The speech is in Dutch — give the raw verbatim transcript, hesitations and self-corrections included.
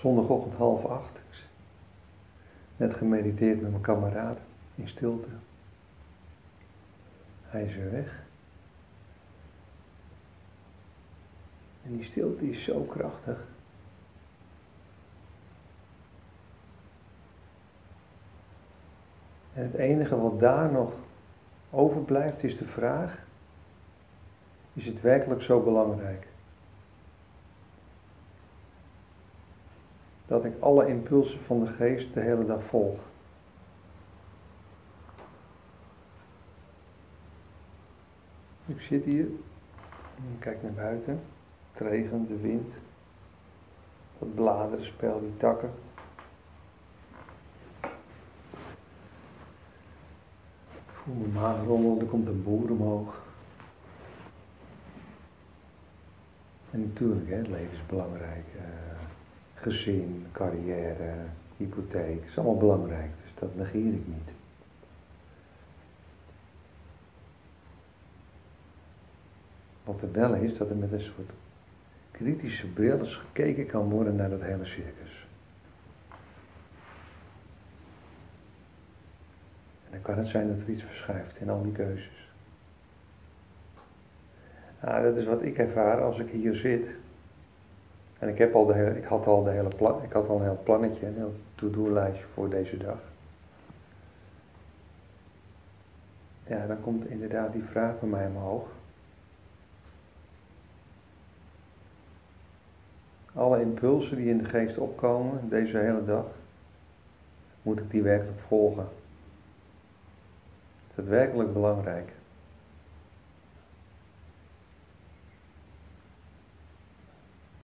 Zondagochtend half acht. Net gemediteerd met mijn kameraad in stilte. Hij is weer weg. En die stilte is zo krachtig. En het enige wat daar nog overblijft is de vraag: is het werkelijk zo belangrijk? Dat ik alle impulsen van de geest de hele dag volg. Ik zit hier, ik kijk naar buiten, het regent, de wind, dat bladerenspel, die takken. Ik voel mijn maag rommelen, er komt een boer omhoog. En natuurlijk, hè, het leven is belangrijk. Uh, gezin, carrière, hypotheek, is allemaal belangrijk, dus dat negeer ik niet. Wat er wel is, dat er met een soort kritische bril eens gekeken kan worden naar dat hele circus. En dan kan het zijn dat er iets verschuift in al die keuzes. Nou, dat is wat ik ervaar als ik hier zit. En ik, heb al de hele, ik, had al de hele plan, ik had al een heel plannetje, een heel to-do-lijstje voor deze dag. Ja, dan komt inderdaad die vraag bij mij omhoog. Alle impulsen die in de geest opkomen, deze hele dag, moet ik die werkelijk volgen? Is dat werkelijk belangrijk?